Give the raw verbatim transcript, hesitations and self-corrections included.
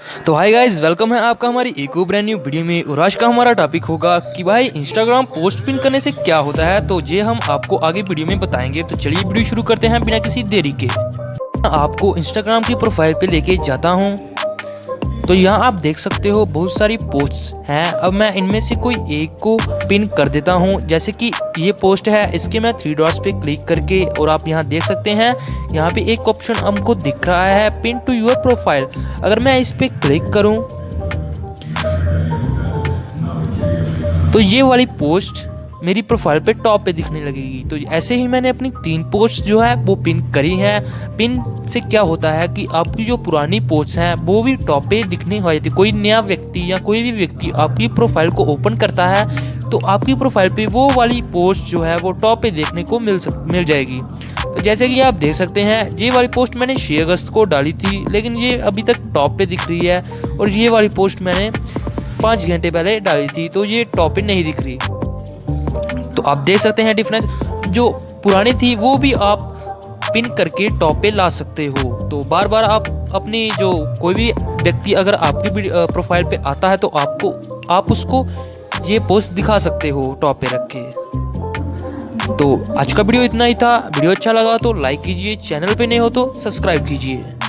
तो hi guys, welcome है आपका हमारी एक और ब्रांड न्यू वीडियो में। और आज का हमारा टॉपिक होगा कि भाई इंस्टाग्राम पोस्ट पिन करने से क्या होता है। तो ये हम आपको आगे वीडियो में बताएंगे। तो चलिए वीडियो शुरू करते हैं बिना किसी देरी के। आपको इंस्टाग्राम की प्रोफाइल पे लेके जाता हूँ। तो यहाँ आप देख सकते हो बहुत सारी पोस्ट्स हैं। अब मैं इनमें से कोई एक को पिन कर देता हूँ। जैसे कि ये पोस्ट है, इसके मैं थ्री डॉट्स पे क्लिक करके, और आप यहाँ देख सकते हैं यहाँ पे एक ऑप्शन हमको दिख रहा है पिन टू योर प्रोफाइल। अगर मैं इस पे क्लिक करूँ तो ये वाली पोस्ट मेरी प्रोफाइल पे टॉप पे दिखने लगेगी। तो ऐसे ही मैंने अपनी तीन पोस्ट जो है वो पिन करी हैं। पिन से क्या होता है कि आपकी जो पुरानी पोस्ट हैं वो भी टॉप पे दिखने हो जाती है। कोई नया व्यक्ति या कोई भी व्यक्ति आपकी प्रोफाइल को ओपन करता है तो आपकी प्रोफाइल पे वो वाली पोस्ट जो है वो टॉप पे देखने को मिल सक मिल जाएगी। तो जैसे कि आप देख सकते हैं ये वाली पोस्ट मैंने छह अगस्त को डाली थी, लेकिन ये अभी तक टॉप पे दिख रही है। और ये वाली पोस्ट मैंने पाँच घंटे पहले डाली थी, तो ये टॉप पे नहीं दिख रही। तो आप देख सकते हैं डिफरेंस। जो पुरानी थी वो भी आप पिन करके टॉप पे ला सकते हो। तो बार बार आप अपनी जो कोई भी व्यक्ति अगर आपकी प्रोफाइल पे आता है तो आपको आप उसको ये पोस्ट दिखा सकते हो टॉप पे रख के। तो आज का वीडियो इतना ही था। वीडियो अच्छा लगा तो लाइक कीजिए, चैनल पे नए हो तो सब्सक्राइब कीजिए।